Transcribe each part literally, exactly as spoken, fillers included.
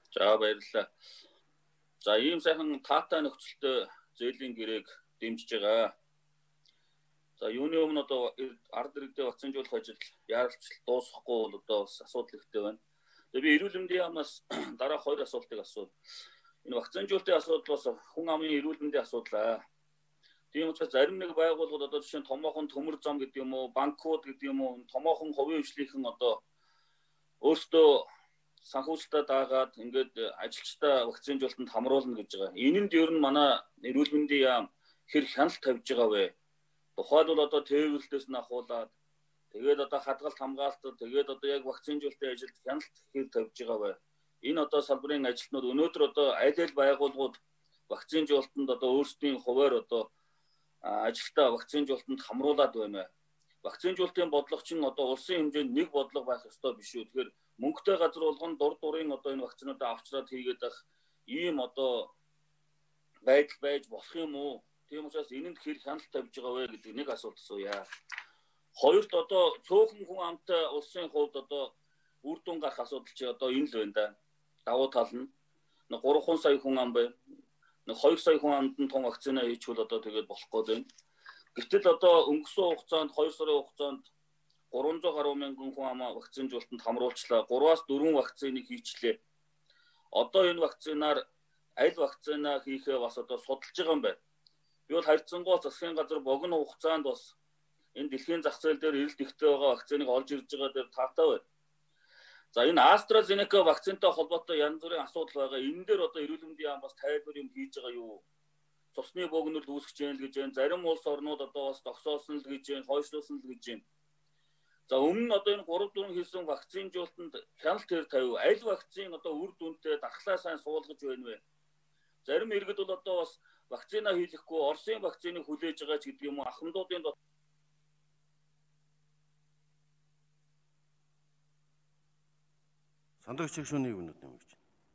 За баярлалаа. За ийм сайхан таатай нөхцөлтэй зээлийн гэрээг дэмжиж байгаа. За юуны өмнө одоо ард иргэдэд вакцинжуулах ажил яаралчлал дуусахгүй бол одоо бас асуудал ихтэй байна. Тэгээ би эрүүл мэндийн яамнаас дараах хоёр асуултыг асуув. Энэ вакцинжуулалтын асуудал бас хүн амын эрүүл мэндийн асуудал. Тийм учраас зарим нэг байгууллагууд одоо жишээ нь томоохон төмөр зам гэдэг юм уу, банкуд гэдэг юм уу, томоохон хувийн хвшлийнхэн одоо өөрсдөө санхүүжилтаа даагаад ингээд ажилчдаа вакцинжуулалтанд хамруулна гэж байгаа. Энэнд ер нь манай эрүүл мэндийн яам хэр хяналт тавьж байгаа вэ? Тухайлбал одоо тээвэрлэлээс нь ахуулаад тэгээд одоо хадгалт хамгаалтад тэгээд одоо яг вакцинжуулалтын ажилд хяналт хэр тавьж байгаа вэ? Энэ одоо салбарын ажилтнууд өнөөдөр одоо аль аль байгууллагууд вакцинжуулалтанд одоо өөрсдийн хуваар одоо ажилтаа вакцинжуулалтанд хамруулад байна. Вакцинжуулалтын бодлого чинь одоо улсын хэмжээнд нэг бодлого байх ёстой биш үү? Тэгэхээр мөнгөтэй газар болгон дур дурын одоо энэ вакцинуудаа авчраад хийгээд ах ийм одоо байдал байж болох юм уу? Тийм учраас энэнд хэр хяналт тавьж байгаа вэ гэдэг нэг асуулт асууя. Хоёрт одоо цөөхөн хүн амтай улсын хувьд одоо үр дүн гарах асуудал чи одоо энэ л байна да. Давуу тал нь нэг гурван сая хүн ам байна. Нэг хоёр сая хүн амд нь тун вакцина хийчихвэл одоо тэгээд болохгүй байна. Гэвтэл одоо өнгөрсөн хугацаанд хоёр сарын хугацаанд гурван зуун гаруй мянган хүн амаа вакцинжуулалтанд хамруулчлаа. гураваас дөрвөн вакциныг хийчлээ. Одоо энэ вакцинаар аль вакцина хийхээ бас одоо судалж байгаа юм байна. Би бол харьцангуй засгийн газар богино хугацаанд бас энэ дэлхийн зах зээл дээр эрэлт ихтэй байгаа вакциныг олж ирж байгаа дээр таатай байна. За энэ AstraZeneca вакцинтай холбоотой янз бүрийн асуудал байгаа. Энэ дээр одоо эрүүл мэндийн яам бас тайлбар юм хийж байгаа юу? Цусны богинол үүсгэж яана л гэж байна. Зарим улс орнууд одоо бас тогсоосон л гэж байна, хойшлуулсан л гэж байна. За өмнө нь одоо энэ гурав дөрвөн хийсэн вакцинжуулалтанд хяналт төр тавив. Аль вакцин одоо үр дүнтэй дархлаа сайн суулгаж байна вэ? Зарим иргэд бол одоо бас вакцина хийлэхгүй Оросын вакциныг хүлээж байгаа ч гэдэг юм уу ахмадуудын Сандагч шүүний өгнөд юм гэж.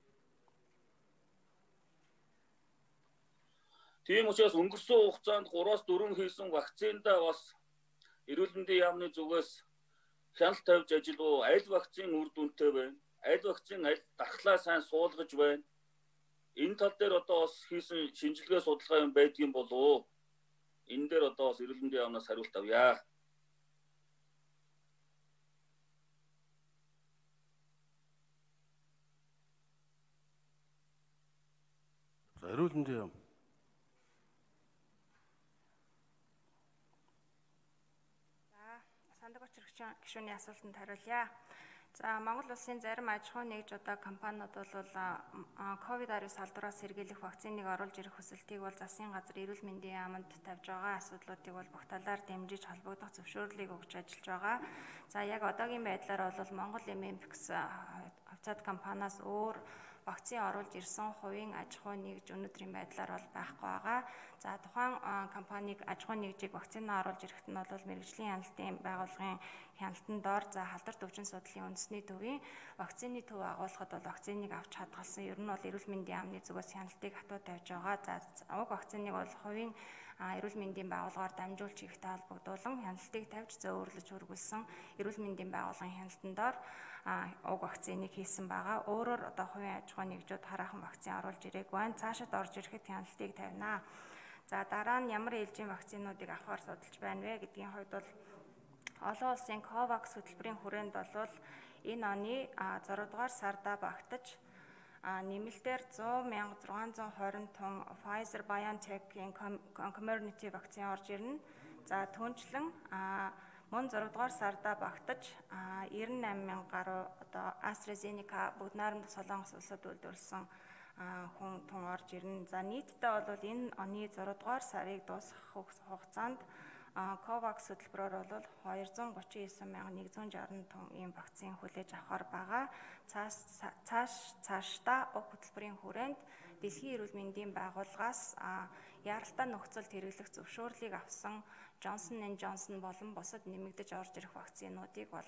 Тийм учраас өнгөрсөн хугацаанд гураваас дөрвөн хийсэн вакциндаа бас эрүүл мэндийн яамны зүгээс хяналт тавьж ажил уу? Аль вакцин үр дүнтэй байна? Аль вакцин аль дархлаа сайн суулгаж байна? Энэ тал дээр одоо бас хийсэн шинжилгээ судалгаа юм байдгийн болов уу? Энэ дээр одоо бас эрүүл мэндийн яамнаас хариулт авъя. За эрүүл мэндийн яам. Сандагч гишүүний асуултанд хариулъя. За Монгол улсын зарим аж ахуйн нэгжүүд компаниуд бол ковид дайрс салдвараас сэргийлэх вакциныг оруулж ирэх хүсэлтийг бол засгийн газар эрүүл мэндийн яамд тавьж байгаа асуудлуудыг бол бүх талаар дэмжиж холбогдох зөвшөөрлийг өгч ажиллаж байгаа. За яг одоогийн байдлаар бол Монгол Эмэмпекс хавцаад компаниас өөр вакцин оруулж ирсэн хувийн аж ахуйн нэгж өнөөдрийн байдлаар бол байхгүй байгаа. За тухайн компаниг аж ахуйн нэгжийг вакцина оруулж ирэхэд нь бол мэргэжлийн хяналтын байгууллагын хяналтанд дор за халдвар төвчин судлалын үндэсний төвийн вакцины төв агуулгад бол вакциныг авч хадгалсан. Ер нь бол эрүүл мэндийн яамны зүгээс хяналтыг хатуу тавьж байгаа. За уг вакциныг бол хувийн эрүүл мэндийн байгууллагаар дамжуулж ихтэй холбогдуулан хяналтыг тавьж зөөвөрлөж хөргүүлсэн эрүүл мэндийн байгууллагын хяналтанд дор уг вакциныг хийсэн байгаа. Өөрөөр одоо хувийн аж ахуйн нэгжүүд хараахан вакцин оруулж ирээг байна. Цаашид орж ирэхэд хяналтыг тавина. За дараа нь ямар ээлжийн вакцинуудыг авахар судалж байна вэ гэдгийн хувьд бол олон улсын COVAX хөтөлбөрийн хүрээнд бол энэ оны зургаадугаар дугаар сарда багтаж нэмэлтээр зуун мянга зургаан зуун хорин тонн Pfizer-BioNTech-ийн Comirnaty вакцин орж ирнэ. За түүнчлэн мөн зургаадугаар дугаар сарда багтаж девяносто восемь мянган гаруй одоо AstraZeneca бүгд найрамд Солонгос улсад үйлдвэрлэсэн хүн тун орж ирнэ. За нийтдээ бол энэ оны зургаадугаар дугаар сарыг дуусгах хугацаанд COVAX хөтөлбөрөөр бол двести тридцать девять мянган нэгдүгээр шестьдесят тонн ийм вакцин хүлээж авахар байгаа. Цааш цааш цаашдаа уг хөтөлбөрийн хүрээнд Дэлхийн эрүүл мэндийн байгууллагаас яаралтай нөхцөлд хэрэглэх зөвшөөрлийг авсан Johnson and Johnson болон бусад нэмэгдэж орж ирэх вакцинуудыг бол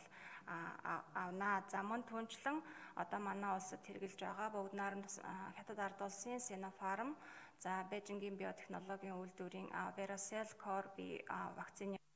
авнаа. За мөн түүнчлэн одоо манай улсад хэрэгжилж байгаа бүгд найрамд хятад ард улсын Sinopharm, за Бээжингийн биотехнологийн үйлдвэрийн Veracell Corp вакцины